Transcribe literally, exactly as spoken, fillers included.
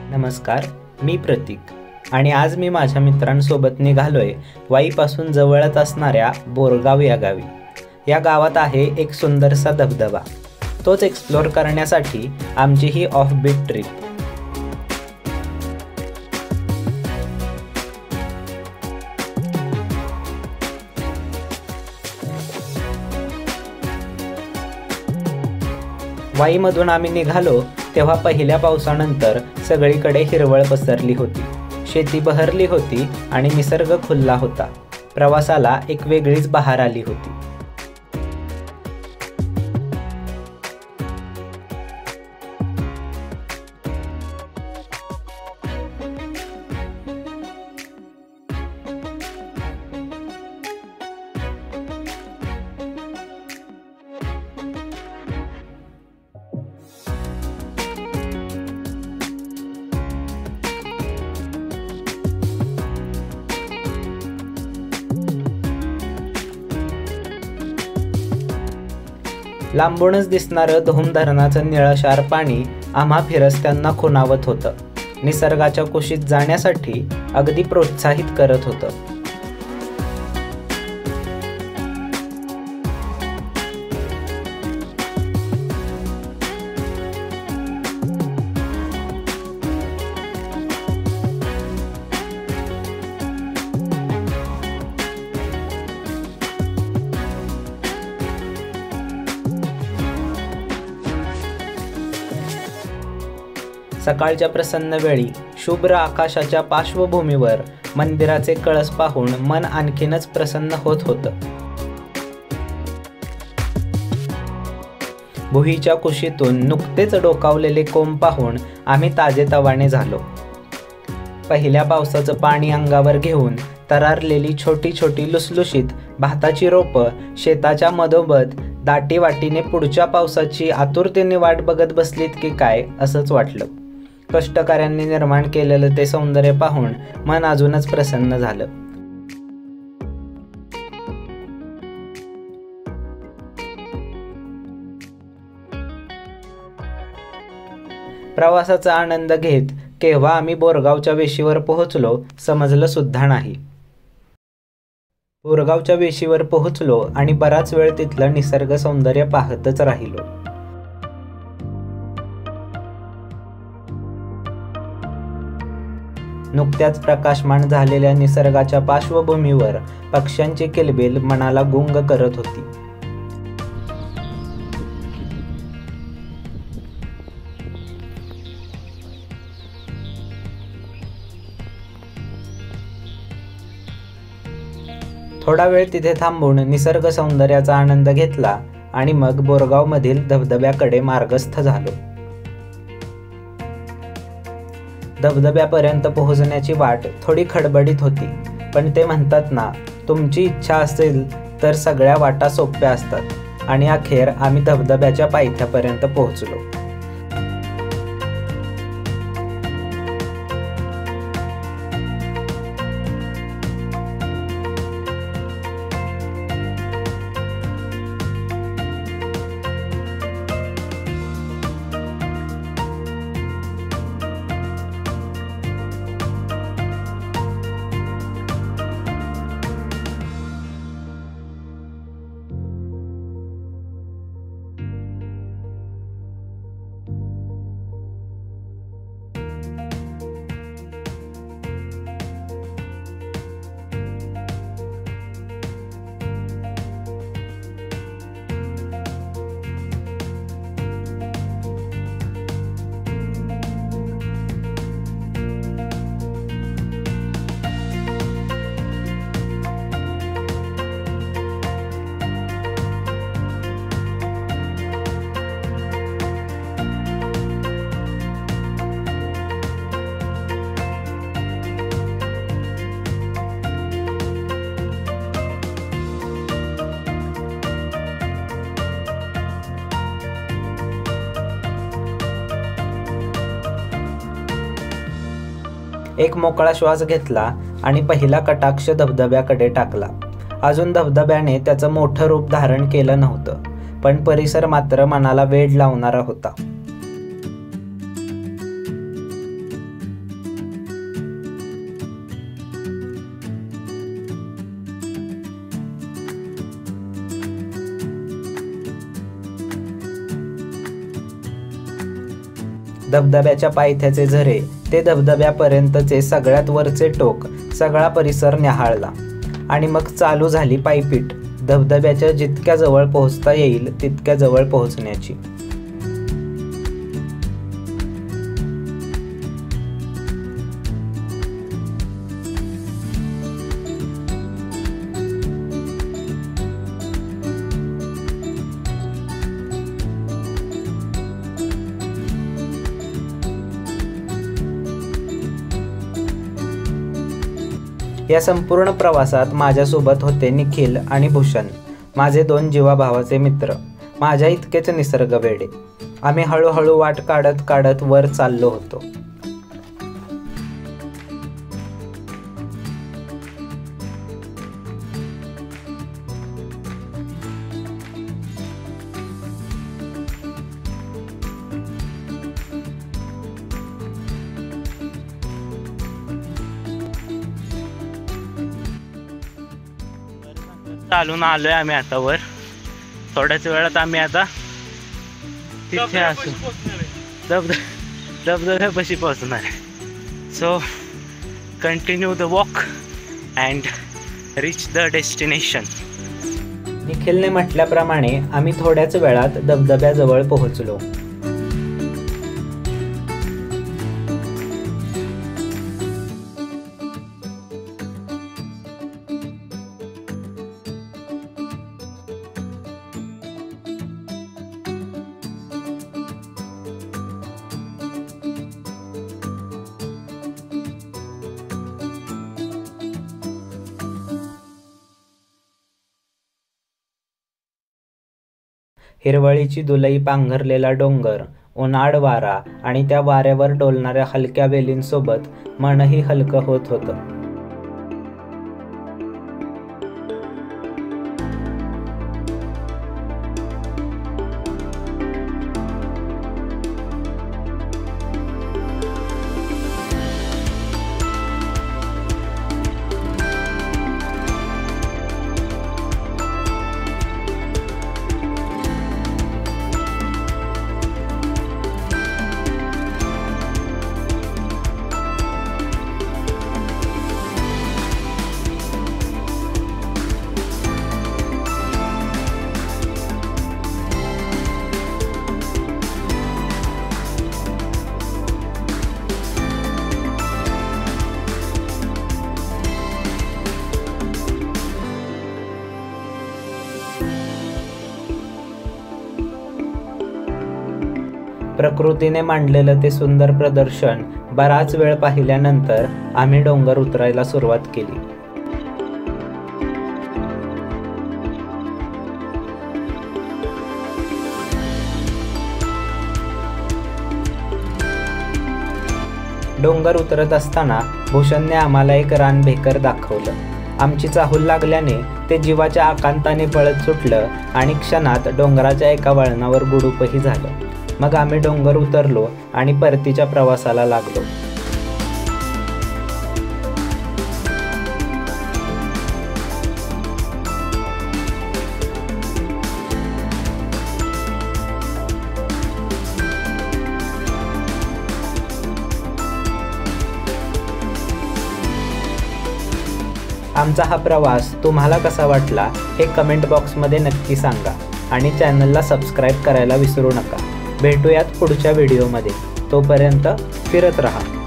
नमस्कार, मी प्रतीक आणि आज मी माझ्या मित्रांसोबत निघालोय वाईपासून जवळच असणाऱ्या बोरगाव या गावी। या गावात आहे एक सुंदरसा धबधबा, तोच एक्सप्लोर करण्यासाठी आमची ही ऑफ बीट ट्रिप। वाईमधून आम्ही निघालो तेव्हा पहिल्या पावसानंतर सगळीकडे हिरवळ पसरली होती, शेती बहरली होती आणि निसर्ग खुलला होता। प्रवासाला एक वेगळीच बहार आली होती। लांबूनच दिसणारं धोम धरणाचं निळशार पाणी आम्हा फिरस्त्यांना खुणावत होतं, निसर्गाच्या कुशीत जाण्यासाठी अगदी प्रोत्साहित करत होतं। सकाळच्या प्रसन्न वेळी शुभ्र आकाशाच्या पार्श्वभूमीवर मंदिराचे कळस पाहून मन आणखीनच प्रसन्न होत होतं। भुईच्या कुशीतून नुकतेच डोकावलेले कोंब पाहून आम्ही ताजेतवाने झालो। पहिल्या पावसाचं पाणी अंगावर घेऊन तरारलेली छोटी छोटी लुसलुशीत भाताची रोपं शेताच्या मधोमध दाटी वाटीने पुढच्या पावसाची आतुरतेने वाट बघत बसलीत की काय असंच वाटलं। कष्टकऱ्यांनी निर्माण केलेलं ते सौंदर्य पाहून मन अजूनच प्रसन्न झालं। प्रवासाचा आनंद घेत केव्हा आम्ही बोरगावच्या वेशीवर पोहोचलो समजलं सुद्धा नाही। बोरगावच्या वेशीवर पोहोचलो आणि बराच वेळ तिथलं निसर्ग सौंदर्य पाहतच राहिलो। नुकत्याच प्रकाशमान झालेल्या निसर्गाच्या पार्श्वभूमीवर पक्ष्यांची किलबिल मनाला गुंग करत होती। थोडा वेळ तिथे थांबून निसर्ग सौंदर्याचा आनंद घेतला आणि मग बोरगाव मधील धबधब्याकडे मार्गस्थ झालो। धबधब्यापर्यंत पोहोचण्याची वाट थोडी खडबडीत होती, पण ते म्हणतात ना, तुमची इच्छा असेल तर सगळ्या वाटा सोप्या असतात आणि अखेर आम्ही धबधब्याच्या पायथ्यापर्यंत पोहोचलो। एक मोकळा श्वास घेतला आणि पहिला कटाक्ष धबधब्याकडे टाकला। अजून धबधब्याने त्याचं मोठं रूप धारण केलं नव्हतं, पण परिसर मात्र मनाला वेड लावणारा होता। धबधब्याच्या पायथ्याचे झरे ते धबधब्यापर्यंतचे सगळ्यात वरचे टोक सगळा परिसर न्याहाळला आणि मग चालू झाली पायपीट धबधब्याच्या जितक्या जवळ पोहोचता येईल तितक्या जवळ पोहोचण्याची. या संपूर्ण प्रवासात माझ्यासोबत होते निखिल आणि भूषण, माझे दोन जीवाभावाचे मित्र, माझ्या इतकेच निसर्ग वेडे. आम्ही हळूहळू वाट काढत काढत वर चाललो होतो. चालून आलोय आम्ही आता वर. थोड्याच वेळात आम्ही आता तिथे असू धबध धबधब्यापाशी पोहोचणार आहे. So continue the walk and reach the destination. निखिलने म्हटल्याप्रमाणे आम्ही थोड्याच वेळात धबधब्याजवळ पोहोचलो. हिरवळीची दुलई पांघरलेला डोंगर, उन्हाळ वारा आणि त्या वाऱ्यावर डोलणाऱ्या हलक्या वेलींसोबत मनही हलकं होत होतं. प्रकृतीने मांडलेलं ते सुंदर प्रदर्शन बराच वेळ पाहिल्यानंतर आम्ही डोंगर उतरायला सुरुवात केली. डोंगर उतरत असताना भूषणने आम्हाला एक रानभेकर दाखवलं. आमची चाहूल लागल्याने ते जीवाच्या आकांताने पळत सुटलं आणि क्षणात डोंगराच्या एका वळणावर गुडूपही झालं. मग आम्ही डोंगर उतरलो आणि परतीच्या प्रवासाला लागलो. आमचा हा प्रवास तुम्हाला कसा वाटला हे कमेंट बॉक्समध्ये नक्की सांगा आणि चॅनलला सबस्क्राईब करायला विसरू नका. भेटूयात पुढच्या व्हिडिओमध्ये. तोपर्यंत फिरत रहा.